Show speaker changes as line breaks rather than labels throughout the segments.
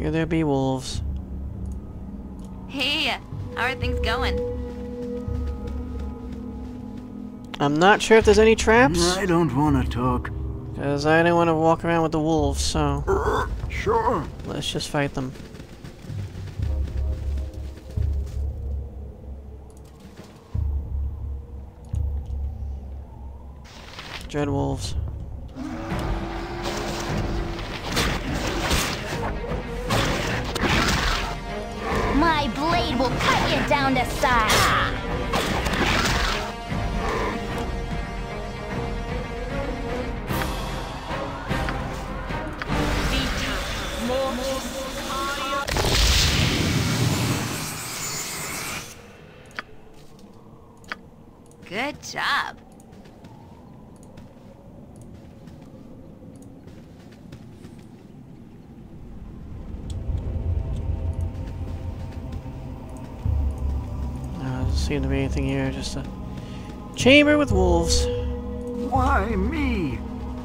Here there be wolves.
Hey, how are things going?
I'm not sure if there's any traps.
I don't want to talk.
Because I didn't want to walk around with the wolves, so...
Sure.
Let's just fight them. Dread wolves.
My blade will cut you down to size.
Good job.
Doesn't seem to be anything here, just a chamber with wolves.
Why me?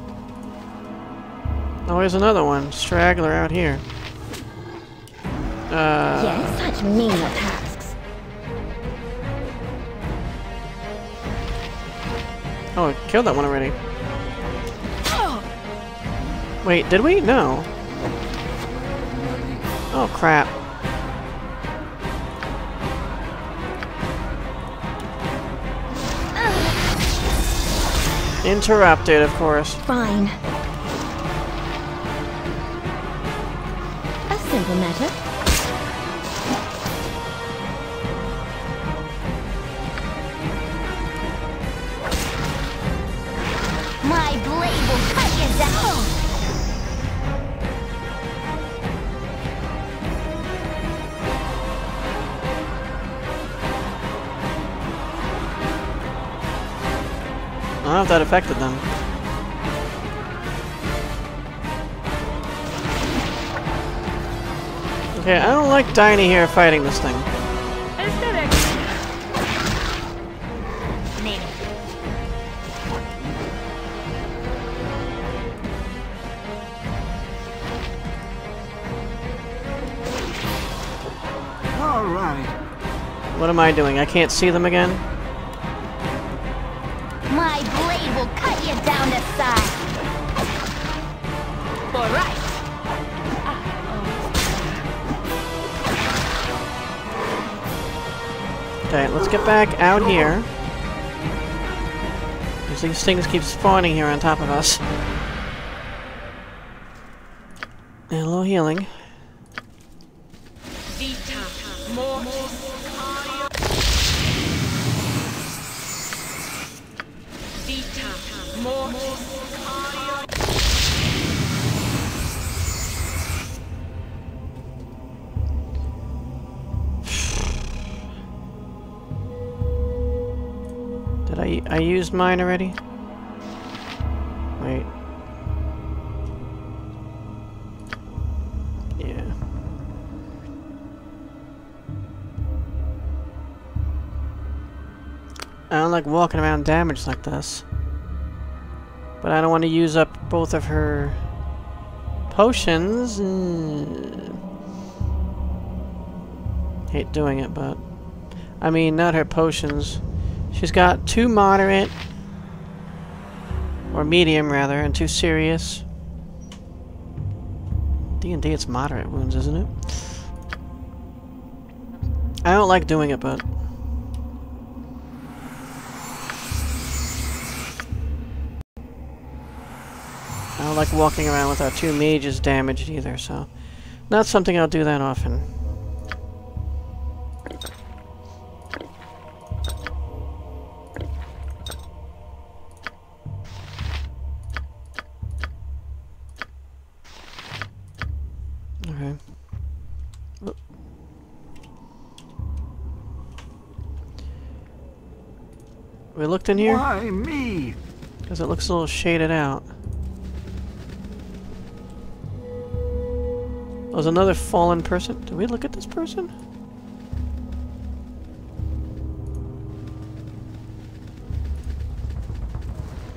Oh, here's another one. Straggler out here.
Yes, such menial tasks.
Oh, I killed that one already. Wait, did we? No. Oh, crap. Interrupted, of course.
Fine. A simple matter. My blade will cut you down.
I don't know if that affected them. Okay, I don't like Diney here fighting this thing.
Name it.
All right.
What am I doing? I can't see them again?
My blade will cut you down to size. All right.
Okay, let's get back out here. Because these things keep spawning here on top of us. And a little healing. Did I used mine already? Wait. Yeah. I don't like walking around damaged like this. But I don't want to use up both of her potions. Hate doing it, but... I mean, not her potions. She's got 2 moderate, or medium rather, and 2 serious. D&D, it's moderate wounds, isn't it? I don't like doing it, but... I don't like walking around with our 2 mages damaged either, so... Not something I'll do that often. Okay. Oh. We looked in here?
Why me?
Because it looks a little shaded out. There's another fallen person. Did we look at this person?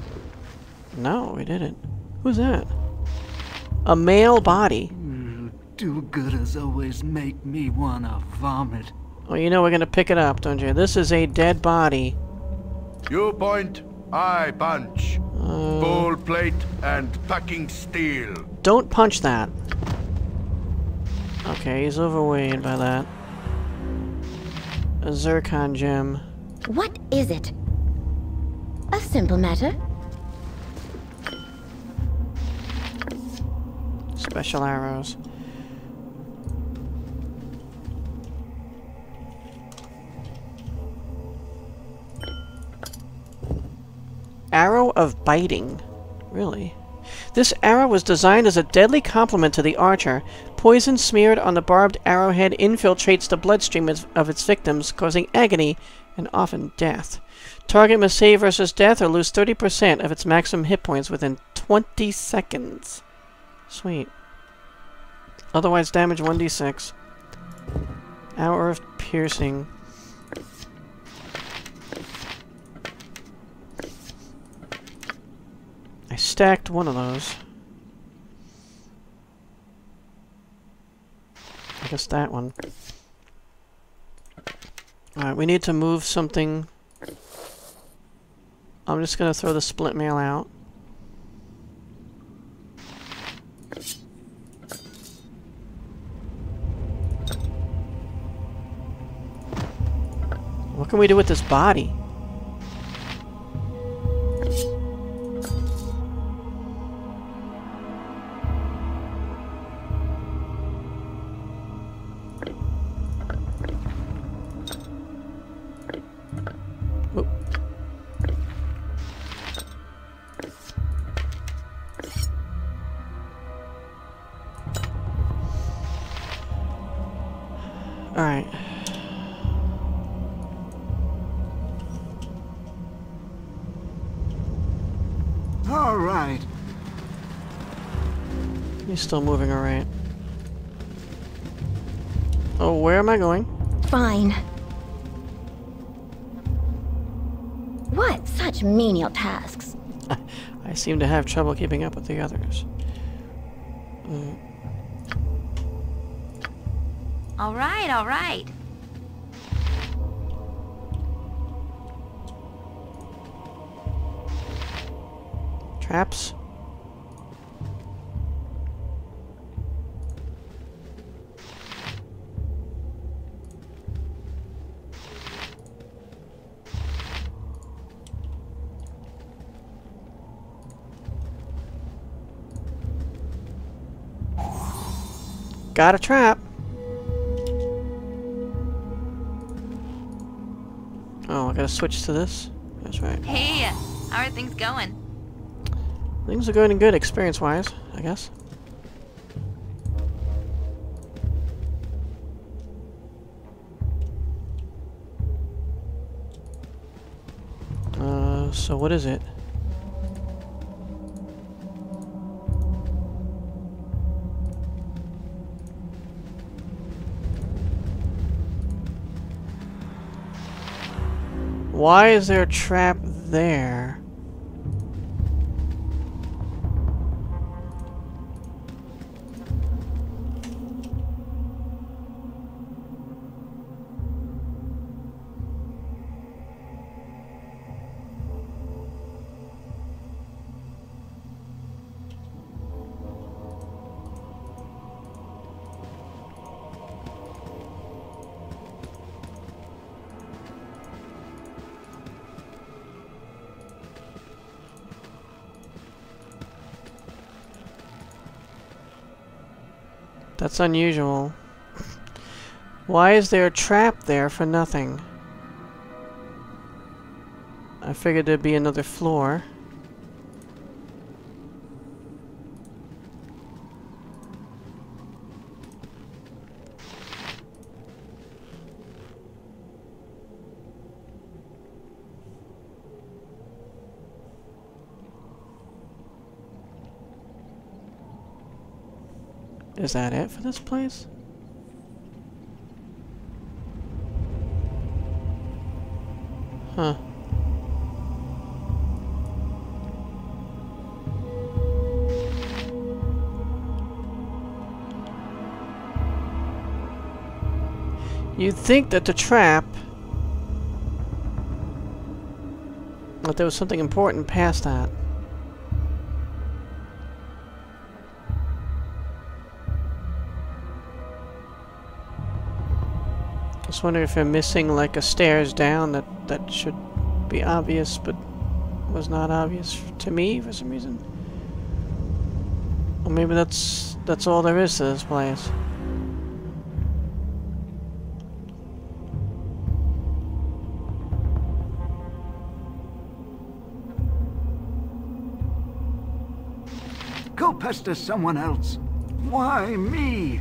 No, we didn't. Who's that? A male body.
Do-gooders always make me wanna vomit.
Well, you know we're gonna pick it up, don't you? This is a dead body.
You point, I punch. Full plate and packing steel.
Don't punch that. Okay, he's overweight by that. A zircon gem.
What is it? A simple matter.
Special arrows. Arrow of biting. Really? This arrow was designed as a deadly complement to the archer. Poison smeared on the barbed arrowhead infiltrates the bloodstream of its victims, causing agony and often death. Target must save versus death or lose 30% of its maximum hit points within 20 seconds. Sweet. Otherwise damage 1d6. Hour of piercing. I stacked one of those. I guess that one. Alright, we need to move something. I'm just gonna throw the split mail out. What can we do with this body? Whoop. All right.
All right.
He's still moving all right. Oh, where am I going?
Fine. What such menial tasks?
I seem to have trouble keeping up with the others.
All right, all right.
Traps? Got a trap. Oh, I gotta switch to this? That's right.
Hey, how are things going?
Things are going good experience-wise, I guess. So what is it? Why is there a trap there? That's unusual. Why is there a trap there for nothing? I figured there'd be another floor. Is that it for this place? Huh. You'd think that the trap... But there was something important past that. Just wonder if they're missing like a stairs down that should be obvious, but was not obvious to me for some reason. Or maybe that's all there is to this place.
Go pester someone else. Why me?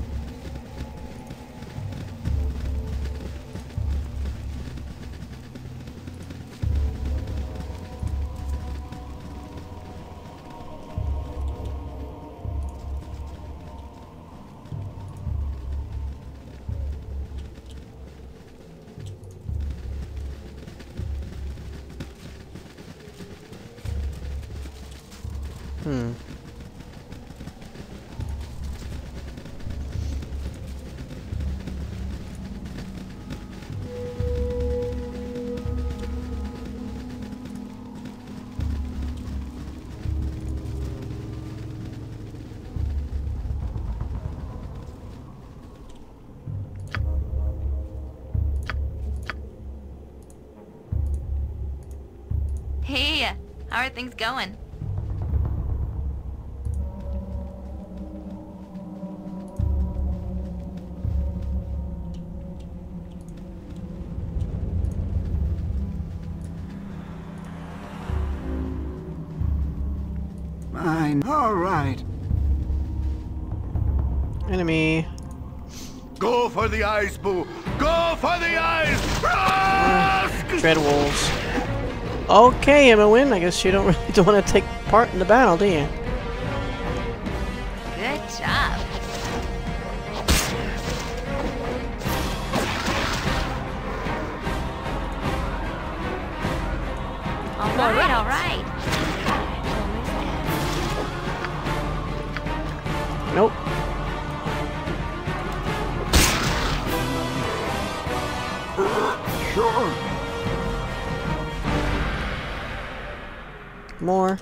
Hey, how are things going?
Fine. All right.
Enemy.
Go for the eyes, Boo! Go for the eyes! Rusk!
Dread wolves. Okay, Emma-Win, I guess you don't really want to take part in the battle, do you?
Good job. All right, all right.
Nope.
Sure.
More.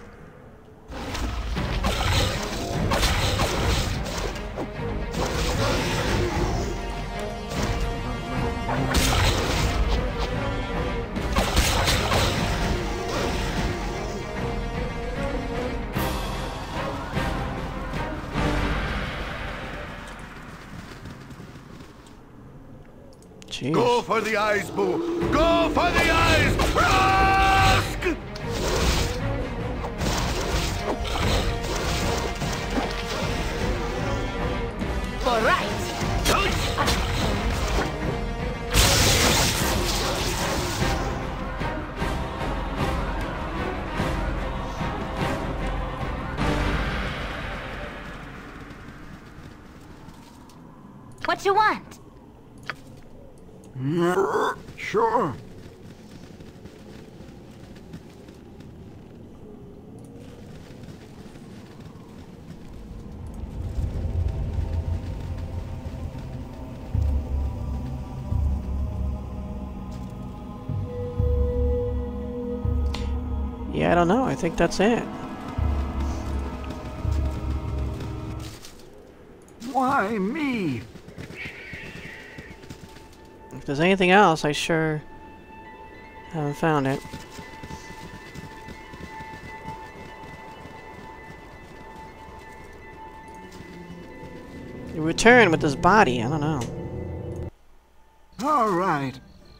Jeez.
Go for the eyes, Boo! Go for the eyes! Rusk!
All right. What you want?
Sure.
Yeah, I don't know. I think that's it.
Why me?
If there's anything else, I sure haven't found it. You return with this body. I don't know.
All right.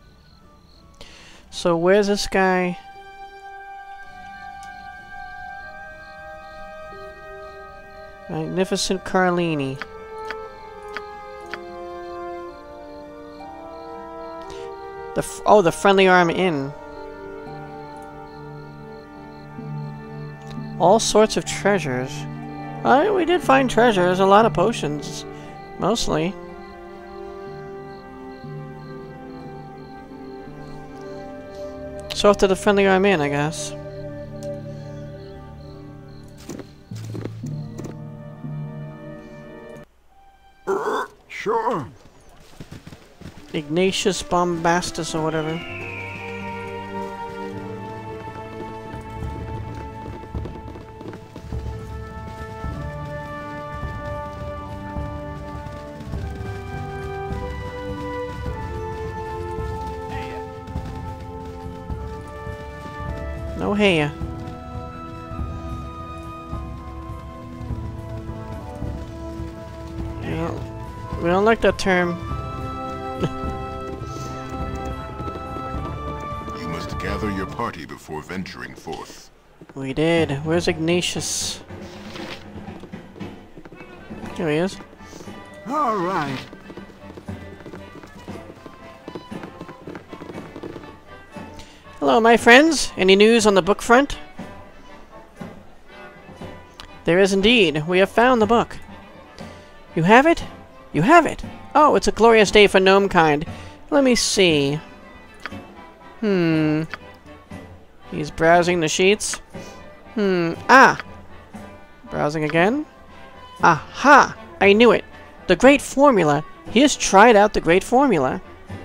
So where's this guy? Magnificent Karlini. The Friendly Arm Inn. All sorts of treasures. We did find treasures, a lot of potions, mostly. So off to the Friendly Arm Inn, I guess.
Sure.
Ygnatius Bombastus or whatever. No hey. We don't like that term.
You must gather your party before venturing forth.
We did. Where's Ygnatius? Here he is.
All right.
Hello, my friends. Any news on the book front? There is indeed. We have found the book. You have it? You have it! Oh, it's a glorious day for gnome kind. Let me see. He's browsing the sheets. Ah! Browsing again. Aha! I knew it! The Great Formula! He has tried out the Great Formula.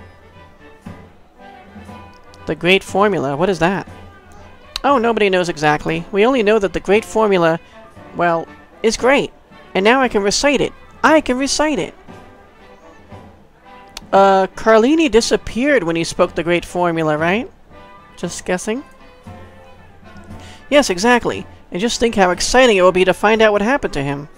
The Great Formula? What is that? Oh, nobody knows exactly. We only know that the Great Formula, well, is great. And now I can recite it. I can recite it! Karlini disappeared when he spoke the Great Formula, right? Just guessing? Yes, exactly. And just think how exciting it will be to find out what happened to him.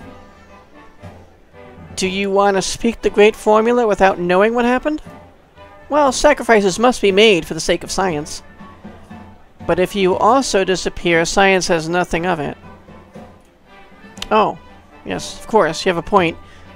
Do you want to speak the Great Formula without knowing what happened? Well, sacrifices must be made for the sake of science. But if you also disappear, science has nothing of it. Oh. Yes, of course, you have a point.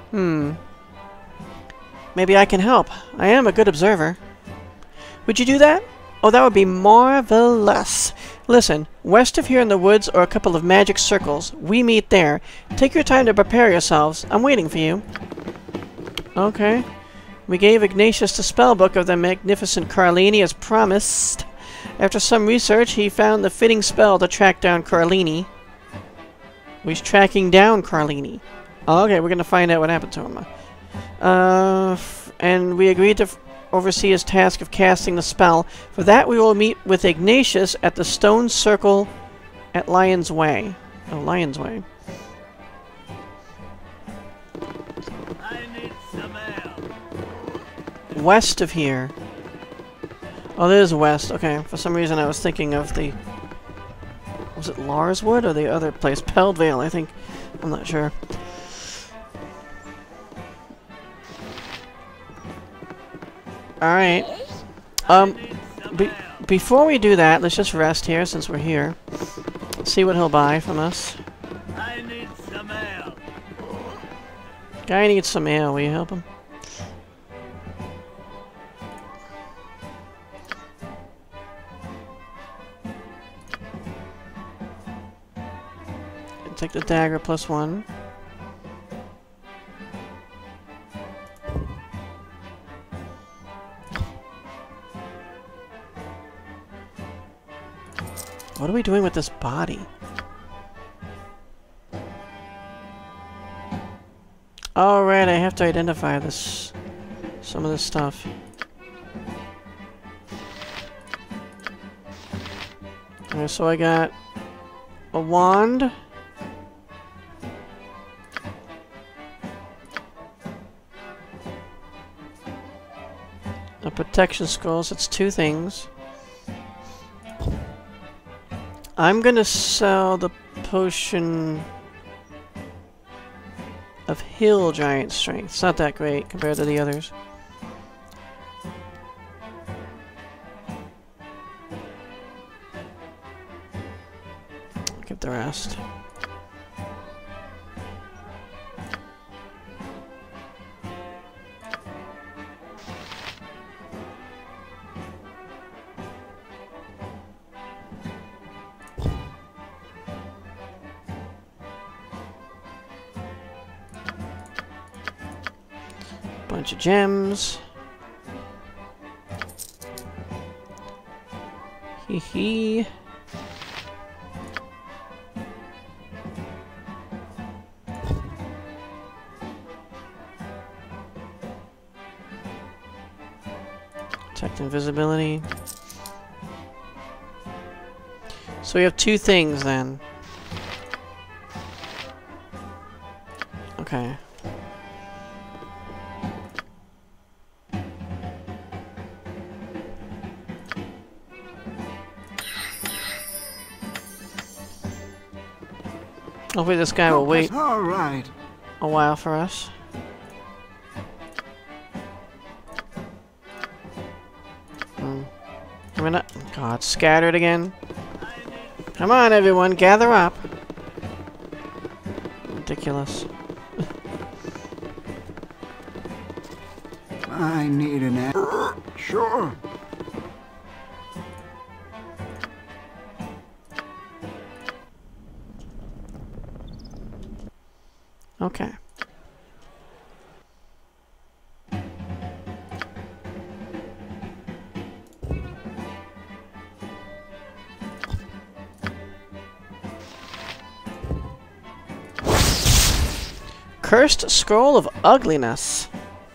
Maybe I can help. I am a good observer. Would you do that? Oh, that would be marvelous. Listen, west of here in the woods are a couple of magic circles. We meet there. Take your time to prepare yourselves. I'm waiting for you. Okay. We gave Ygnatius the spellbook of the magnificent Karlini as promised. After some research, he found the fitting spell to track down Karlini. He's tracking down Karlini. Okay, we're gonna find out what happened to him. And we agreed to oversee his task of casting the spell. For that, we will meet with Ygnatius at the stone circle at Lion's Way. Oh, Lion's Way.
I need some ale.
West of here. Oh, there's west. Okay, for some reason I was thinking of the... Was it Larswood or the other place? Peldvale, I think. I'm not sure. Alright. Before we do that, let's just rest here since we're here. See what he'll buy from us.
I need some ale.
Guy needs some ale. Will you help him? Take the dagger +1. What are we doing with this body? Alright, I have to identify this. Some of this stuff. Okay, so I got a wand. A protection scroll, so it's 2 things. I'm gonna sell the potion of Hill Giant Strength. It's not that great compared to the others. I'll give the rest. Bunch of gems. Hee hee. Detect invisibility. So we have two things then. Okay. Hopefully this guy will wait
All right.
a while for us. We're not. God, scattered again. Come on, everyone, gather up. Ridiculous.
I need an Sure.
Okay. Cursed Scroll of Ugliness.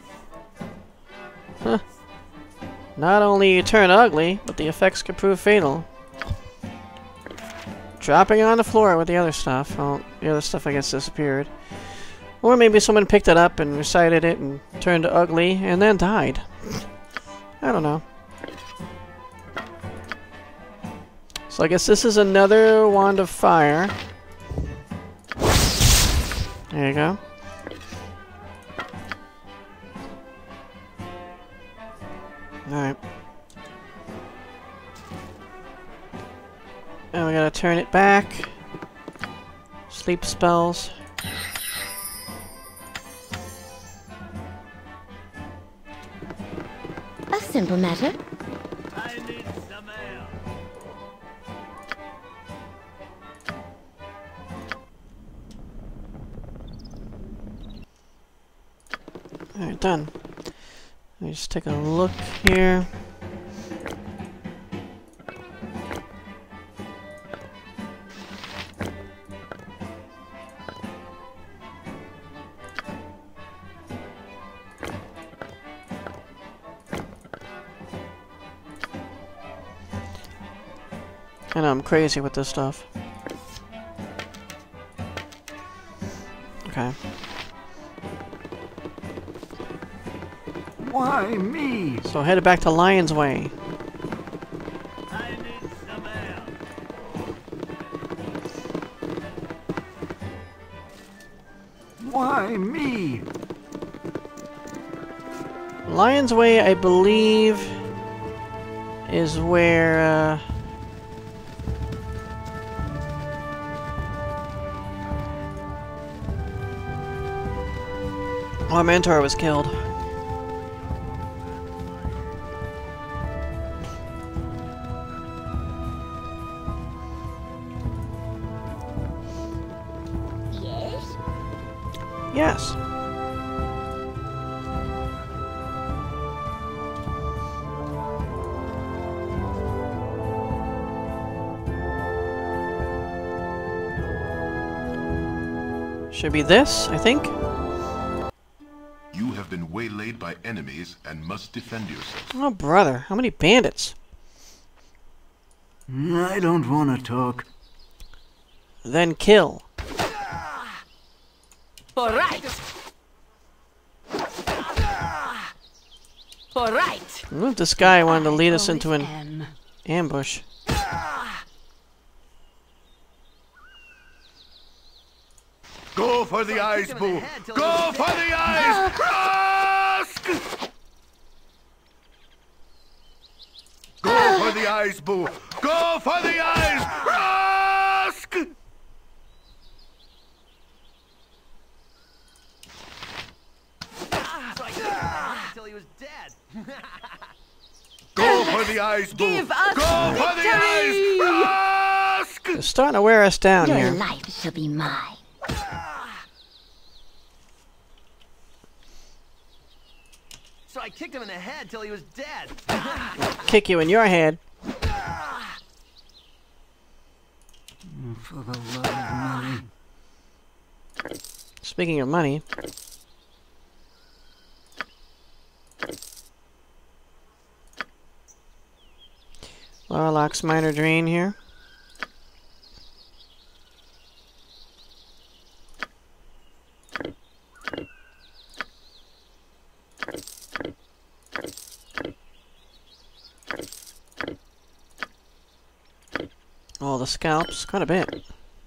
Huh. Not only you turn ugly, but the effects can prove fatal. Dropping on the floor with the other stuff. Well, the other stuff I guess disappeared. Or maybe someone picked it up and recited it and turned ugly and then died. I don't know. So I guess this is another Wand of Fire. There you go. Alright. And we gotta turn it back. Sleep spells.
A simple matter.
I need some air.
Alright, done. Let me just take a look here. I know I'm crazy with this stuff. Okay.
Why me?
So headed back to Lion's Way.
I need some air.
Why me?
Lion's Way, I believe, is where, our mentor was killed.
Yes?
Yes. Should be this, I think.
You have been waylaid by enemies and must defend yourself.
Oh, brother. How many bandits?
I don't want to talk.
Then kill.
All right. All right.
Well, this guy wanted to lead us into an ambush.
Go for the eyes, boo! Go for the eyes! Ask! Go for the eyes, boo! Go for the eyes! Ask!
Until he was dead.
Go for the eyes, boo!
Give us
Go for the
victory!
eyes! Ask!
They're starting to wear us down
Your
here.
life shall be mine.
So I kicked him in the head till he was dead.
Kick you in your head.
For the love of money.
Speaking of money. Lorlock's minor drain here. All the scalps, quite a bit.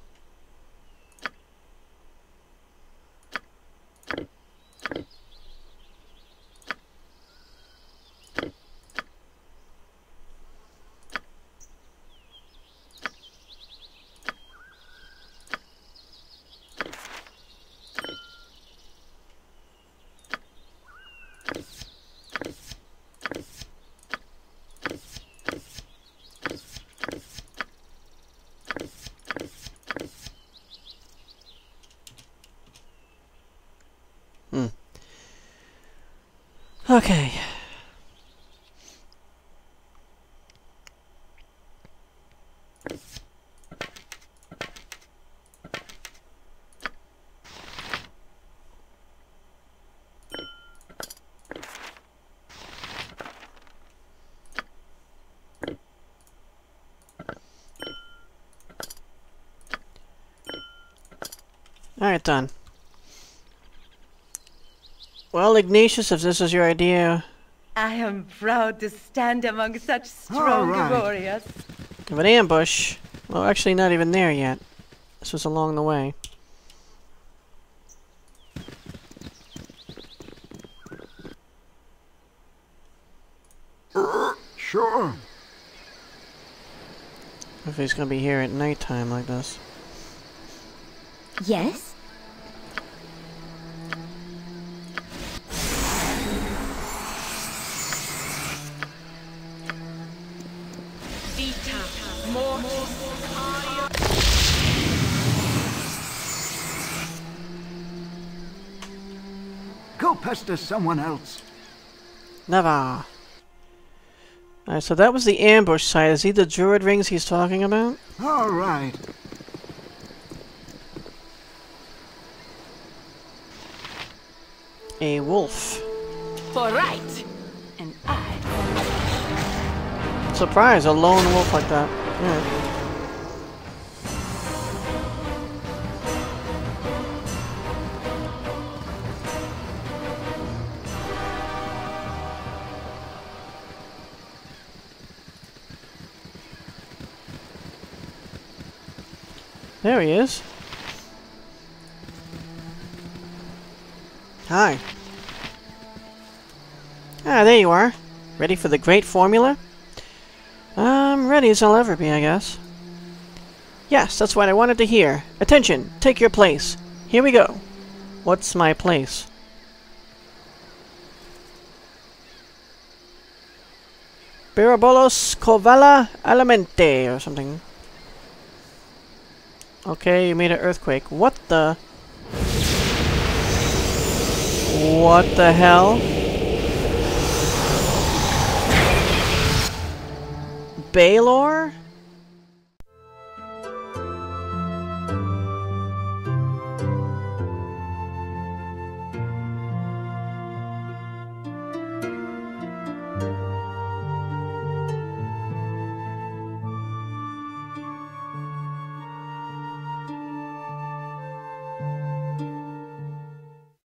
Okay. Alright, done. Well, Ygnatius, if this is your idea
I am proud to stand among such strong warriors.
of an ambush, well, actually not even there yet. This was along the way.
Sure.
If he's gonna be here at nighttime like this.
Yes?
Go pester someone else.
Never. Alright, so that was the ambush site. Is he the druid rings he's talking about?
All right.
A wolf.
For right, and I.
Surprise, a lone wolf like that. Yeah. There he is. Hi. Ah, there you are. Ready for the great formula? Ready as I'll ever be, I guess. Yes, that's what I wanted to hear. Attention, take your place. Here we go. What's my place? Birabolos Covala Alimente, or something. Okay, you made an earthquake. What the? What the hell? Baldur?